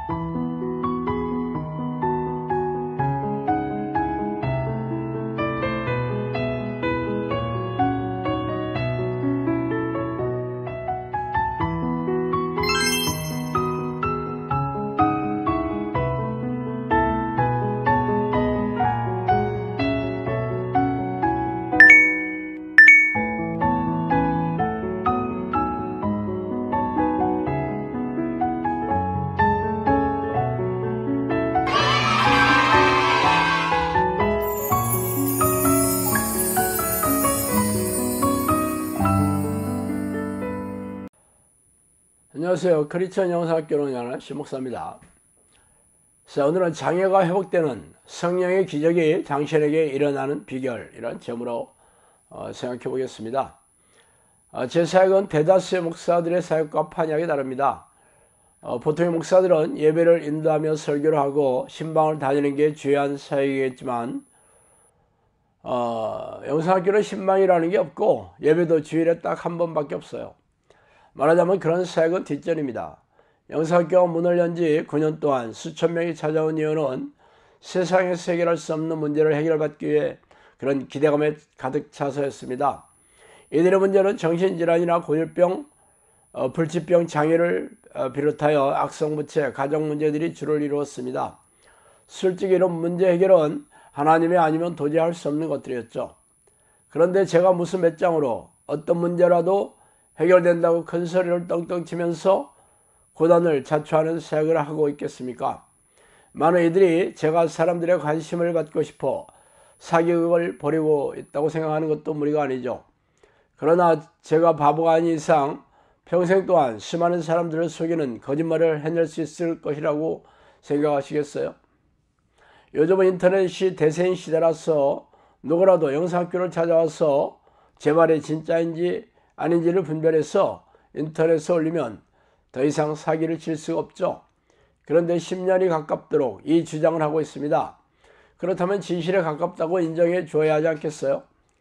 안녕하세요. 크리스천 영상학교를 운영하는 신목사입니다. 자, 오늘은 장애가 회복되는 성령의 기적이 당신에게 일어나는 비결, 이런 제목으로 생각해 보겠습니다. 제 사역은 대다수의 목사들의 사역과 판이하게 다릅니다. 보통의 목사들은 예배를 인도하며 설교를 하고 신방을 다니는 게 주요한 사역이겠지만 영상학교는 신방이라는 게 없고 예배도 주일에 딱 한 번밖에 없어요. 말하자면 그런 사역은 뒷전입니다. 영상학교가 문을 연 지 9년 동안 수천 명이 찾아온 이유는 세상에서 해결할 수 없는 문제를 해결받기 위해 그런 기대감에 가득 차서였습니다. 이들의 문제는 정신질환이나 고질병, 불치병, 장애를 비롯하여 악성부채, 가정 문제들이 주를 이루었습니다. 솔직히 이런 문제 해결은 하나님이 아니면 도저히 할 수 없는 것들이었죠. 그런데 제가 무슨 몇 장으로 어떤 문제라도 해결된다고 큰 소리를 떵떵 치면서 고단을 자초하는 사역을 하고 있겠습니까? 많은 이들이 제가 사람들의 관심을 받고 싶어 사격을 벌이고 있다고 생각하는 것도 무리가 아니죠. 그러나 제가 바보가 아닌 이상 평생 동안 수많은 사람들을 속이는 거짓말을 해낼 수 있을 것이라고 생각하시겠어요? 요즘은 인터넷이 대세인 시대라서 누구라도 영상학교를 찾아와서 제 말이 진짜인지 아닌지를 분별해서 인터넷에 올리면 더 이상 사기를 칠 수가 없죠. 그런데 10년이 가깝도록 이 주장을 하고 있습니다. 그렇다면 진실에 가깝다고 인정해 줘야 하지 않겠어요?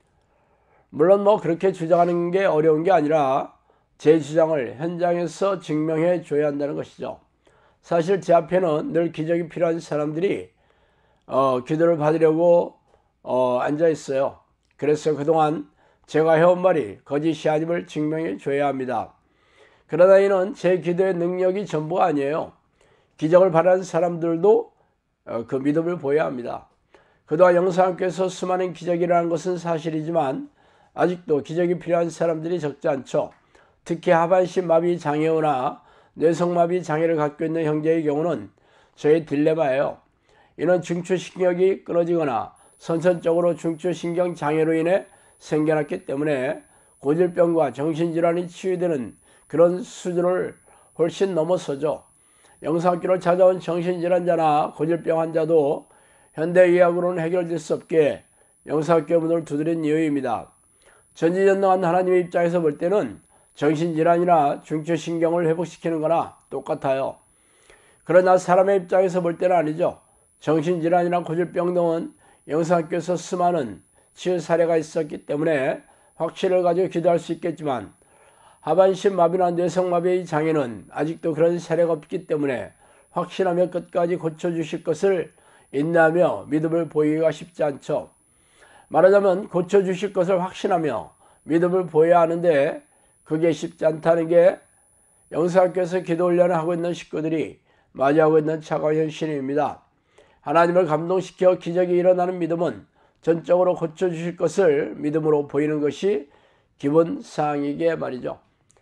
물론 그렇게 주장하는 게 어려운 게 아니라 제 주장을 현장에서 증명해 줘야 한다는 것이죠. 사실 제 앞에는 늘 기적이 필요한 사람들이 기도를 받으려고 앉아 있어요. 그래서 그동안 제가 해온 말이 거짓이 아님을 증명해 줘야 합니다. 그러나 이는 제 기도의 능력이 전부가 아니에요. 기적을 바라는 사람들도 그 믿음을 보여야 합니다. 그동안 영상학교에서 수많은 기적이 일어난 것은 사실이지만 아직도 기적이 필요한 사람들이 적지 않죠. 특히 하반신 마비 장애우나 뇌성마비 장애를 갖고 있는 형제의 경우는 저의 딜레마예요. 이는 중추신경이 끊어지거나 선천적으로 중추신경 장애로 인해 생겨났기 때문에 고질병과 정신질환이 치유되는 그런 수준을 훨씬 넘어서죠. 영상학교를 찾아온 정신질환자나 고질병 환자도 현대의학으로는 해결될 수 없게 영상학교 문을 두드린 이유입니다. 전지전능한 하나님의 입장에서 볼 때는 정신질환이나 중추신경을 회복시키는 거나 똑같아요. 그러나 사람의 입장에서 볼 때는 아니죠. 정신질환이나 고질병 등은 영상학교에서 수많은 치유 사례가 있었기 때문에 확신을 가지고 기도할 수 있겠지만 하반신 마비나 뇌성마비의 장애는 아직도 그런 사례가 없기 때문에 확신하며 끝까지 고쳐주실 것을 인내하며 믿음을 보이기가 쉽지 않죠. 말하자면 고쳐주실 것을 확신하며 믿음을 보여야 하는데 그게 쉽지 않다는 게 영상학교에서 기도 훈련을 하고 있는 식구들이 맞이하고 있는 차가운 현실입니다. 하나님을 감동시켜 기적이 일어나는 믿음은 전적으로 고쳐주실 것을 믿음으로 보이는 것이 기본 사항이기에 말이죠.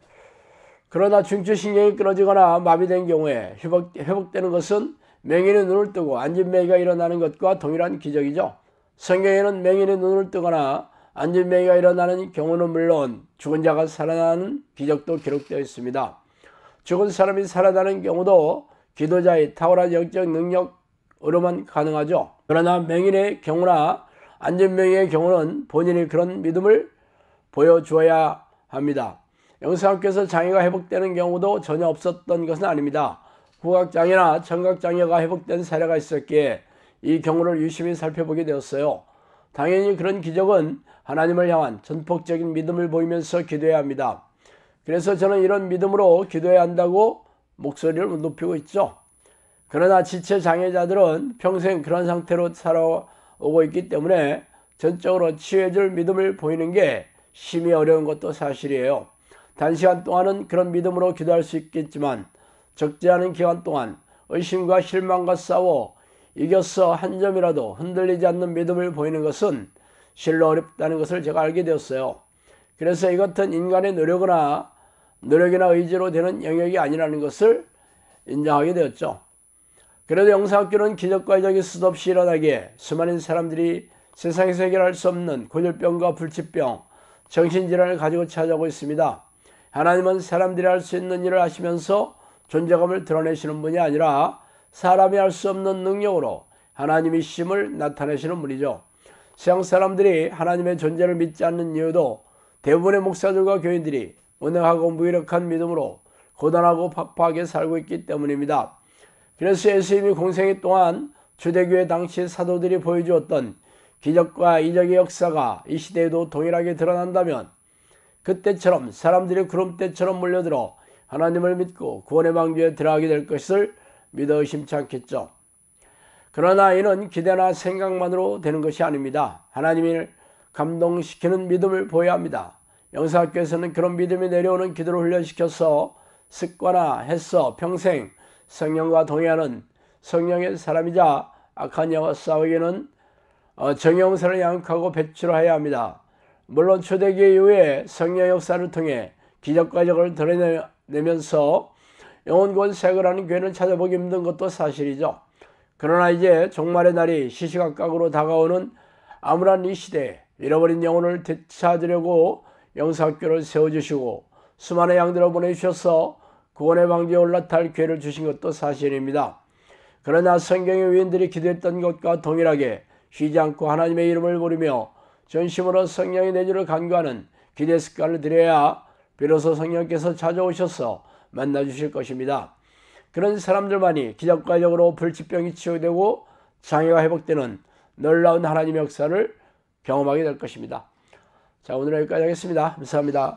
그러나 중추신경이 끊어지거나 마비된 경우에 회복되는 것은 맹인의 눈을 뜨고 안진매기가 일어나는 것과 동일한 기적이죠. 성경에는 맹인의 눈을 뜨거나 안진매기가 일어나는 경우는 물론 죽은 자가 살아나는 기적도 기록되어 있습니다. 죽은 사람이 살아나는 경우도 기도자의 탁월한 영적 능력으로만 가능하죠. 그러나 맹인의 경우나 안진매기의 경우는 본인이 그런 믿음을 보여주어야 합니다. 영상학교에서 장애가 회복되는 경우도 전혀 없었던 것은 아닙니다. 후각장애나 청각장애가 회복된 사례가 있었기에 이 경우를 유심히 살펴보게 되었어요. 당연히 그런 기적은 하나님을 향한 전폭적인 믿음을 보이면서 기도해야 합니다. 그래서 저는 이런 믿음으로 기도해야 한다고 목소리를 높이고 있죠. 그러나 지체 장애자들은 평생 그런 상태로 살아오고 있기 때문에 전적으로 치유해줄 믿음을 보이는 게 심히 어려운 것도 사실이에요. 단시간 동안은 그런 믿음으로 기도할 수 있겠지만 적지 않은 기간 동안 의심과 실망과 싸워 이겨서 한 점이라도 흔들리지 않는 믿음을 보이는 것은 실로 어렵다는 것을 제가 알게 되었어요. 그래서 이것은 인간의 노력이나 의지로 되는 영역이 아니라는 것을 인정하게 되었죠. 그래도 영상학교는 기적과 이적이 수도 없이 일어나기에 수많은 사람들이 세상에서 해결할 수 없는 고질병과 불치병, 정신질환을 가지고 찾아오고 있습니다. 하나님은 사람들이 할 수 있는 일을 하시면서 존재감을 드러내시는 분이 아니라 사람이 할 수 없는 능력으로 하나님의 힘을 나타내시는 분이죠. 세상 사람들이 하나님의 존재를 믿지 않는 이유도 대부분의 목사들과 교인들이 온화하고 무기력한 믿음으로 고단하고 팍팍하게 살고 있기 때문입니다. 그래서 예수님이 공생애 동안 초대교회 당시 사도들이 보여주었던 기적과 이적의 역사가 이 시대에도 동일하게 드러난다면 그때처럼 사람들이 구름대처럼 몰려들어 하나님을 믿고 구원의 방주에 들어가게 될 것을 믿어 의심치 않겠죠. 그러나 이는 기대나 생각만으로 되는 것이 아닙니다. 하나님을 감동시키는 믿음을 보여야 합니다. 영상학교에서는 그런 믿음이 내려오는 기도를 훈련시켜서 습관화해서 평생 성령과 동의하는 성령의 사람이자 악한 영과 싸우기는 정형선을 양육하고 배출하여야 합니다. 물론 초대교회 이후에 성령 역사를 통해 기적과 이적을 드러내면서 영혼권 세거라는 교회는 찾아보기 힘든 것도 사실이죠. 그러나 이제 종말의 날이 시시각각으로 다가오는 암울한 이 시대에 잃어버린 영혼을 되찾으려고 영상학교를 세워주시고 수많은 양들을 보내주셔서 구원의 방주에 올라탈 기회를 주신 것도 사실입니다. 그러나 성경의 위인들이 기도했던 것과 동일하게 쉬지 않고 하나님의 이름을 부르며 전심으로 성령의 내주를 간구하는 기대 습관을 들여야 비로소 성령께서 찾아오셔서 만나주실 것입니다. 그런 사람들만이 기적과 이적으로 불치병이 치유되고 장애가 회복되는 놀라운 하나님의 역사를 경험하게 될 것입니다. 자, 오늘은 여기까지 하겠습니다. 감사합니다.